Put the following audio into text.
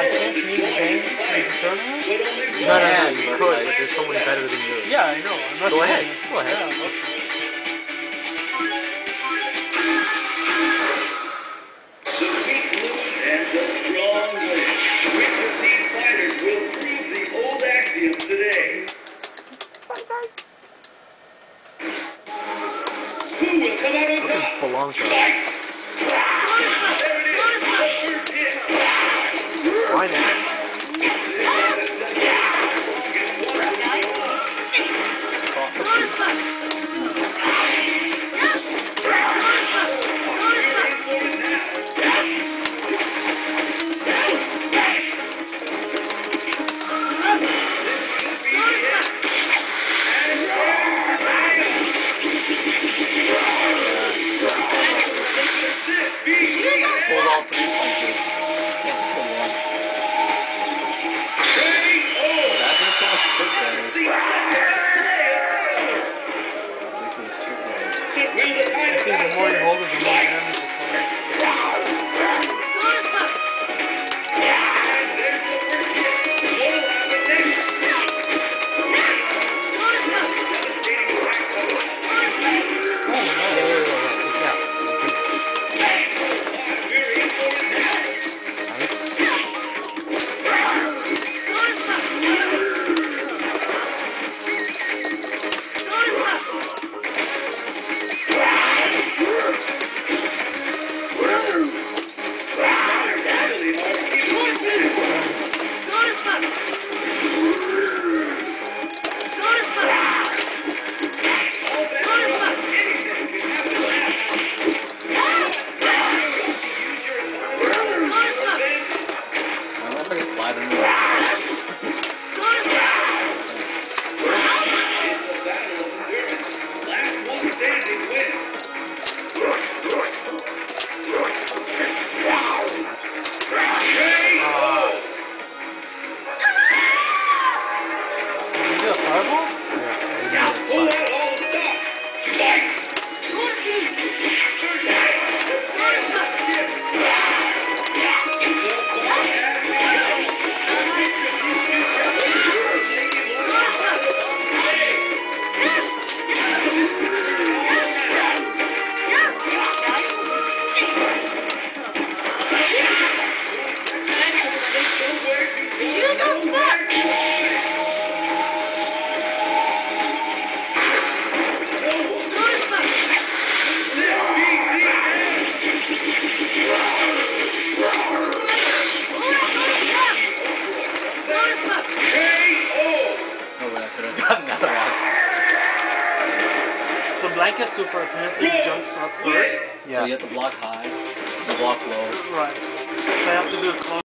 I can't change the game in the tournament? No, you could, but there's someone better than yours. Yeah, I know. I'm not Go saying ahead. it. Go ahead. Yeah, okay. And the strong win. Which of these fighters will prove the old axiom today? Who will come out on top? Blanka. Fight! There it is, the first hit. Why not? Hold all 3 punches. Can't just hold one. That means so much chip damage. Ridiculous chip damage. I think the more you hold it, the more damage it does. Slide under the So Blanka super apparently jumps up first. So you have to block high, you block low. Right. So I have to do a close.